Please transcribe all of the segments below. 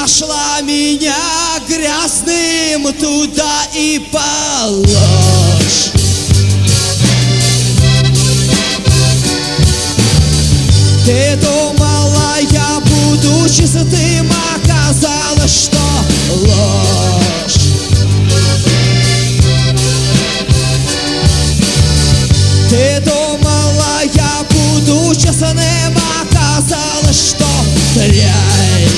нашла меня грязным, туда и положь. Ты думала, я буду чистым, оказалось, что ложь. Ты думала, я буду честным, оказалось, что дрянь.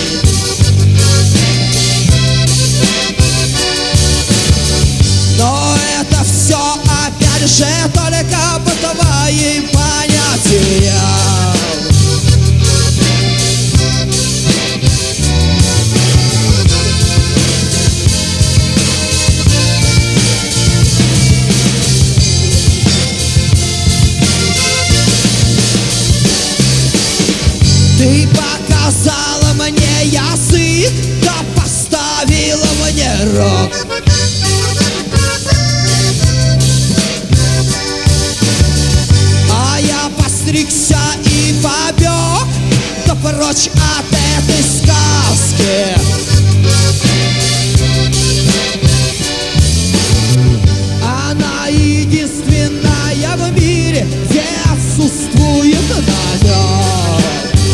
Но это все опять же только по твоим понятиям. Ты показала мне язык, да поставила мне рог. А я постригся и побег, да прочь от этой сказки. Она единственная в мире, где отсутствует намек.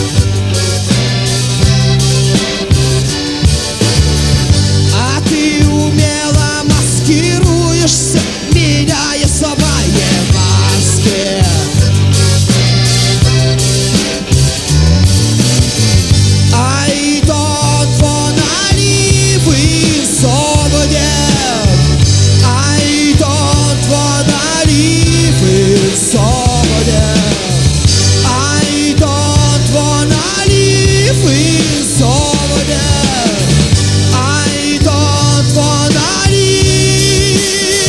А ты умело маскируешься, меняя свои маски. I don't wanna live in Sovodiev. I don't wanna live in Sovodiev. I don't wanna live in Sovodiev. I don't wanna live.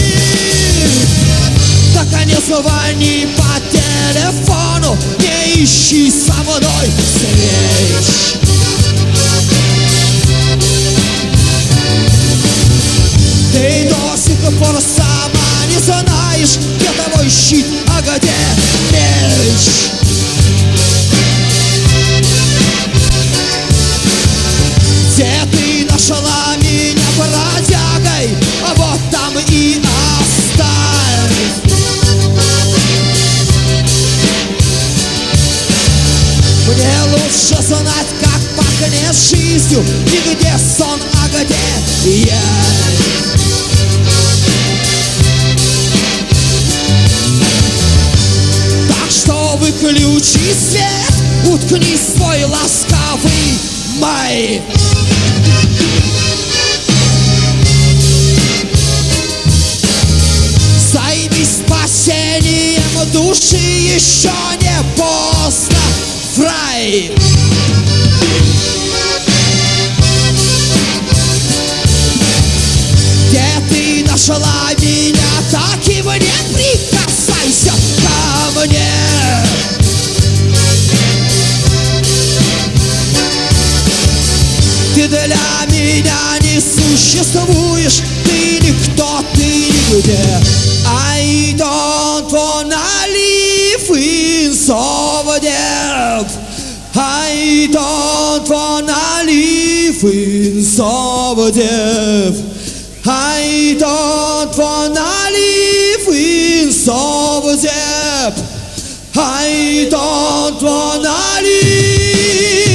Так не звони по телефону, не ищи со мной встреч. Ты до сих пор сама не знаешь, где твой щит, а где меч. Где ты нашла меня бродягой, а вот там и оставь. Мне лучше знать, как пахнет жизнью, и где сон, а где я. Так что выключи свет, уткни свой ласковый май. Займись спасением души, еще не поздно, фрай. Где ты нашла меня, так и мне прикасайся ко мне. Ты для меня не существуешь, ты никто, ты нигде. I don't wanna live in Sovodiev. I don't wanna live in Sovodiev. I don't wanna live in Sovodiev. I don't wanna live.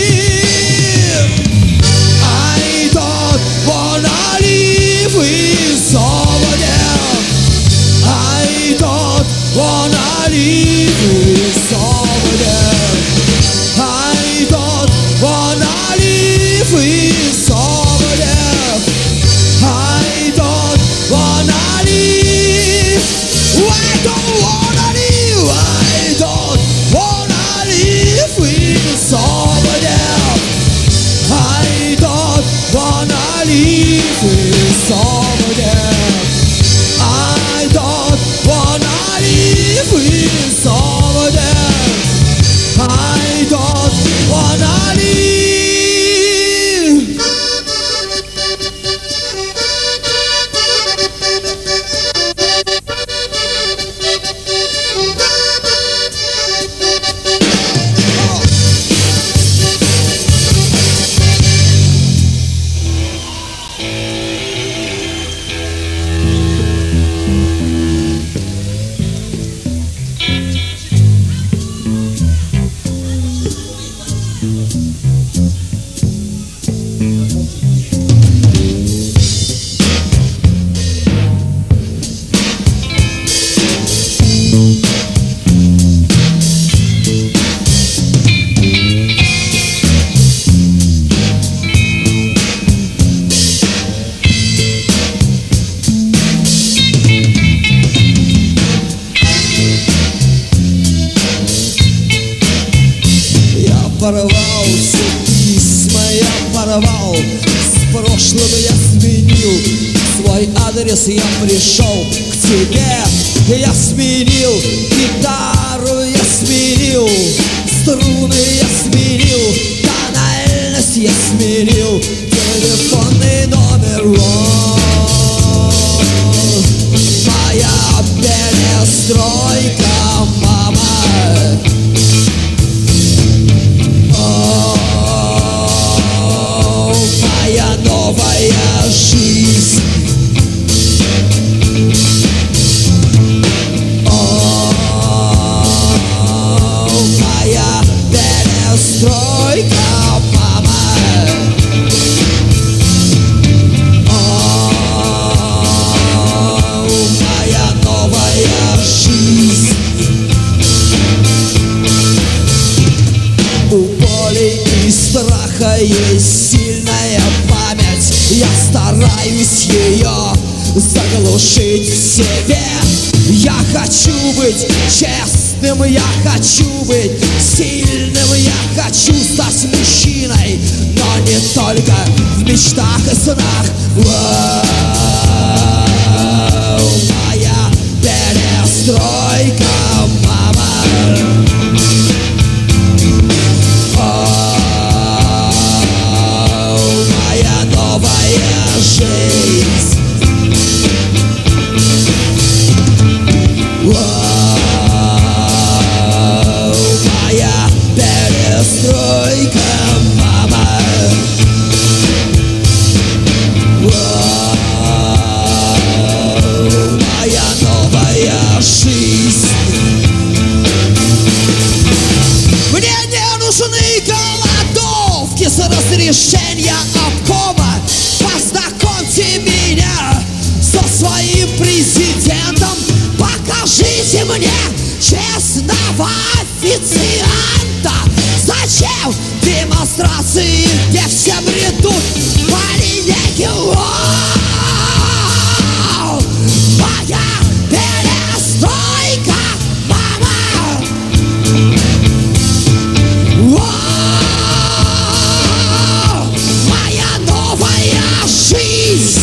I don't wanna live in Sovodiev. I don't wanna live in Sovodiev. I don't wanna live in Sovodiev. I don't wanna live. I don't wanna live. I don't wanna live. С прошлым я сменил свой адрес, я пришел к тебе. Я сменил гитару, я сменил струны, я сменил тональность, я сменил телефонный номер. Моя перестройка, мама. Моя новая жизнь. Моя перестройка, мама. Моя новая жизнь. У боли и страха есть сильная память. Я стараюсь ее заглушить в себе. Я хочу быть честным, я хочу быть сильным, я хочу стать мужчиной, но не только в мечтах и снах. Моя перестройка, мама. Моя новая жизнь. Моя перестройка, мама. Моя новая жизнь. Мне не нужны голодовки с разрешения обкома. Познакомьте меня со своим президентом. Покажите мне честного официанта. Зачем демонстрации, где все бредут по линейке? Моя перестройка, мама. Моя новая жизнь.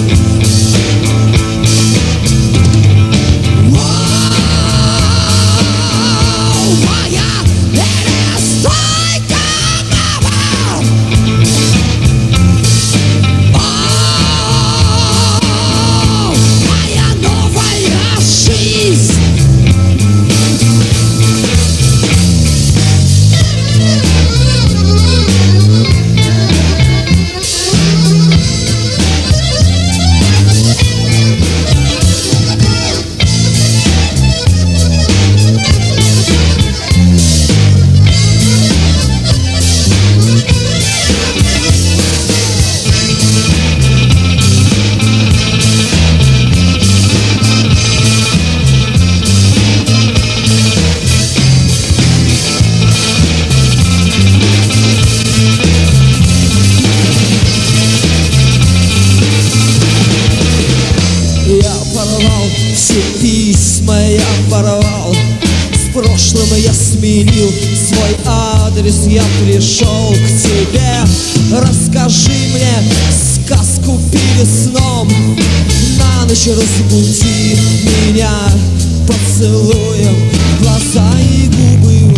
Все письма я порвал, с прошлым я сменил свой адрес, я пришел к тебе. Расскажи мне сказку перед сном, на ночь разбуди меня поцелуем в глаза и губы.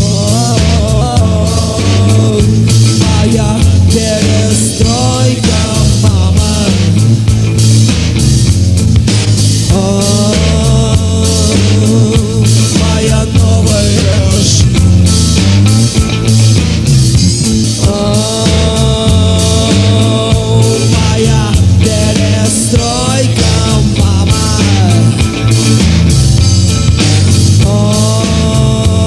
Моя перестройка, мама. Моя новая жизнь. Моя перестройка, мама.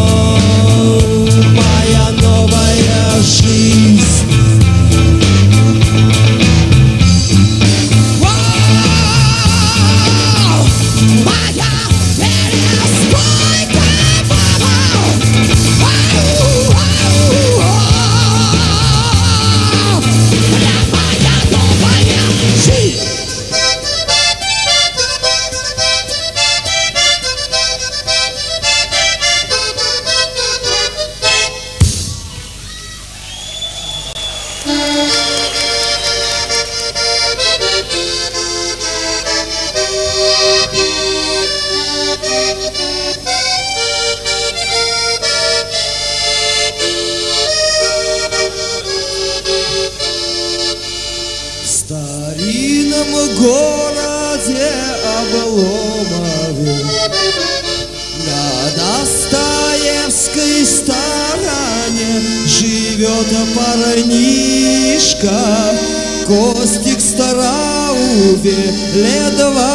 старинном городе Обломове на Достоевской стороне живет парнишка Костик Старауве, лет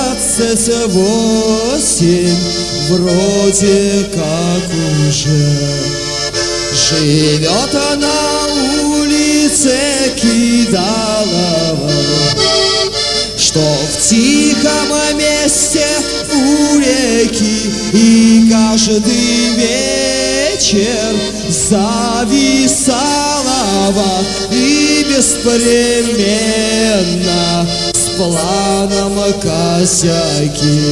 28, вроде как уже. Живет на улице Кидалова, что в тихом месте у реки, и каждый вечер зависалова и беспременно с планом косяки.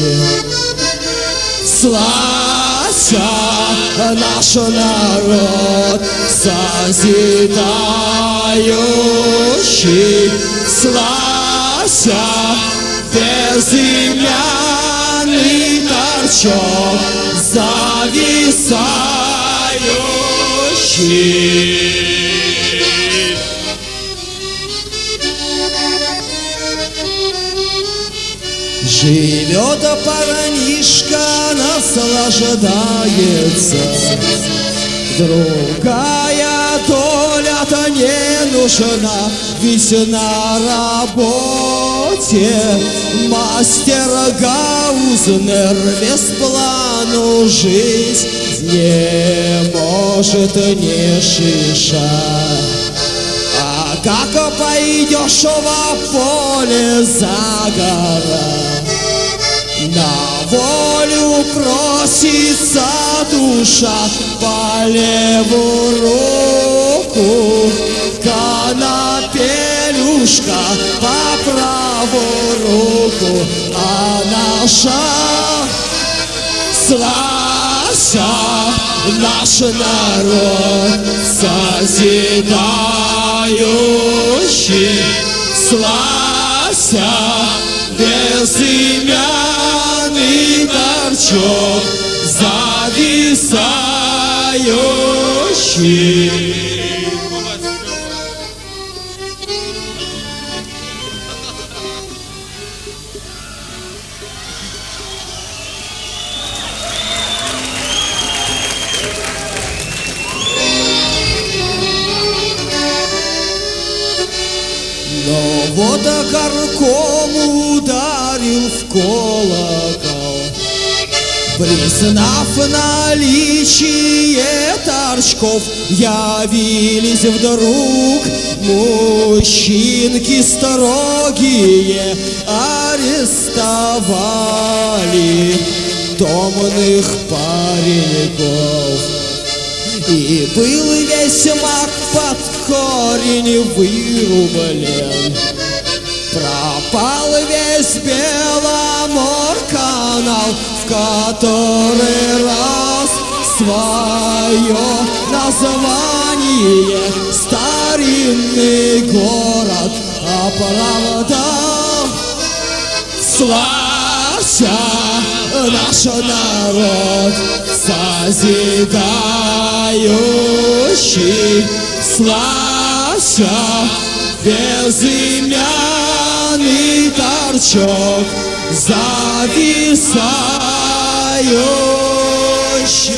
Славься, наш народ созидающий, славься, безымянный торчок зависающий. Живет парнишка, наслаждается, другая доля-то не нужна, ведь на работе мастер Гаузнер без плану жить не может ни шиша. А как пойдешь во поле за гора, на волю просится душа, по левую руку конопелюшка, по правую руку анаша. Славься, наш народ созидающий, славься, безымянный торчок зависающий. Но вот горком ударил в колокол, признав наличие торчков, явились вдруг мужчинки строгие, арестовали томных пареньков. И был весь мак под корень вырублен, пропал весь Беломор-канал, в который раз свое название старинный город оправдал. Славься, наш народ созидающий, славься, безымянный торчок зависающий.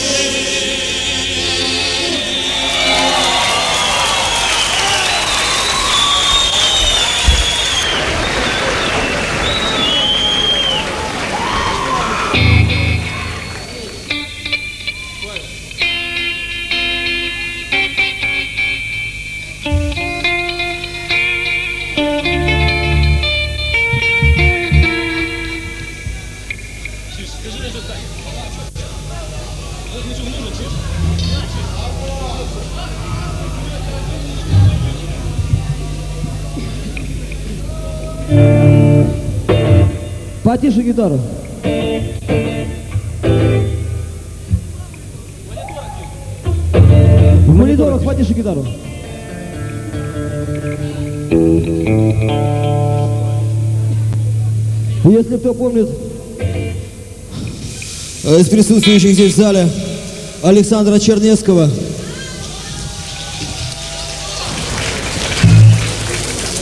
Потише гитару. В мониторах потише гитару. Если кто помнит из присутствующих здесь в зале Александра Чернецкого,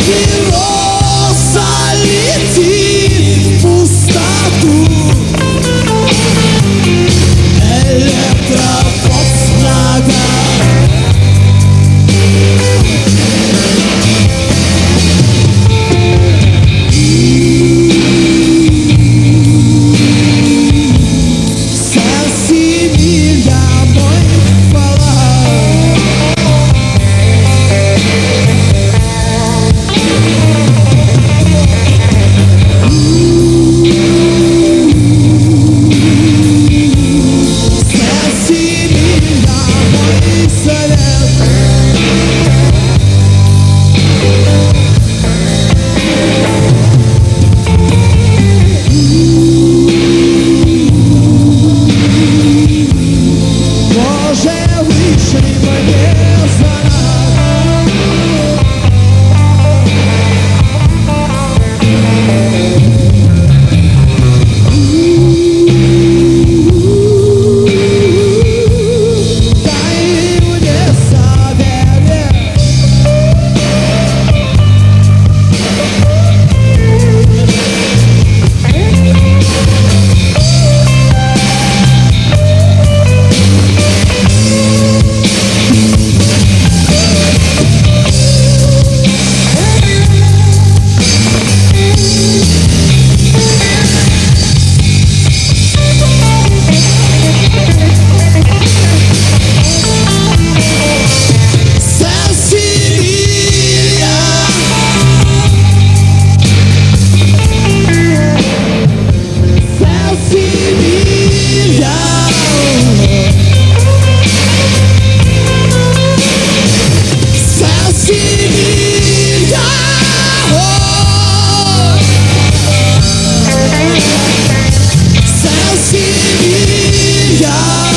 и роза летит в пустоту. Электровоз в ногах. Сен-Симилья, мой фаланг. Сен-Симилья, мой совет. Może wyszli mnie zaraz. Daj mnie zawierzę. Сен-Симилья. Сен-Симилья. Сен-Симилья. Сен-Симилья.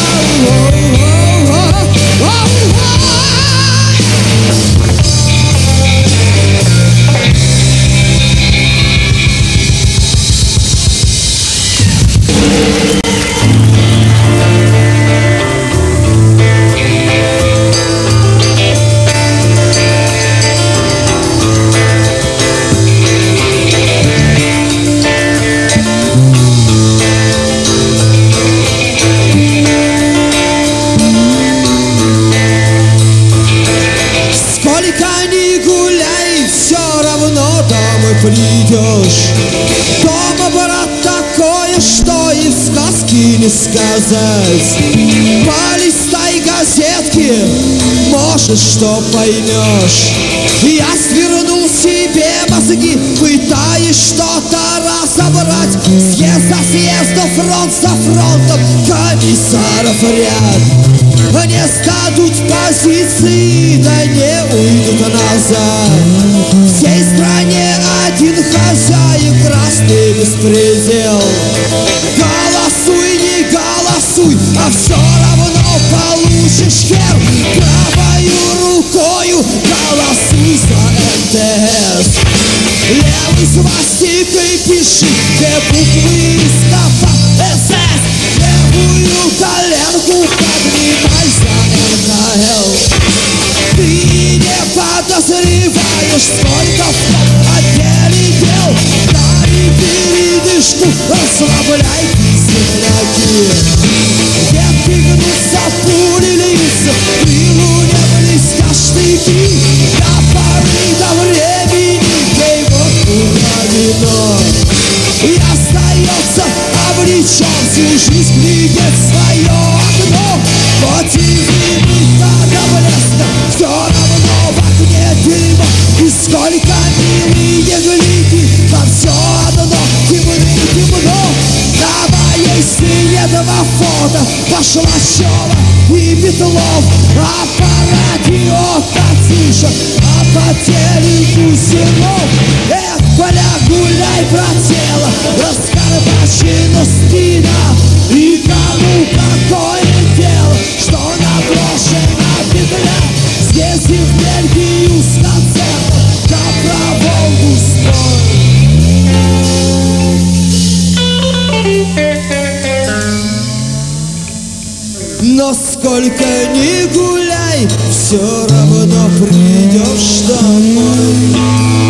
Сколько ни гуляй, все равно домой придешь. Дома, брат, такое, что и в сказке не сказать. Полистай газетки, может, что поймешь. Я свернул себе мозги, пытаясь что-то разобрать. Съезд за съездом, фронт за фронтом, комиссаров ряд. Не сдадут позиции, да не уйдут назад. В всей стране один хозяин, красный беспредел. Голосуй, не голосуй, а все равно получишь хер. Правою рукою голосуй за МТС. Левой свастикой пиши, где буквы стопа СС. Левую коленку поднимай за НХЛ. Ты не подозреваешь, сколько в том отделе дел. Дай передышку, расслабляй земляки. Ветки гнутся, пули льются, пылу не блестят штыки. До поры до времени пей водку на вино. И остается обречен всю жизнь глядеть свое окно. Хоть и вымыта до блеска, все равно в окне дыма. И сколько милые глики, там все одно темно. На моей стене два фото, пошла Щева и Петлов. А по радио Татиша, а по телеку Зенов. Эх, поля, гуляй, братела, раскорбачена спина. И кому какое дело, что наброшена петля. Здесь и в Бельгию с концерта добровол густой. Но сколько ни гуляй, все равно придешь домой.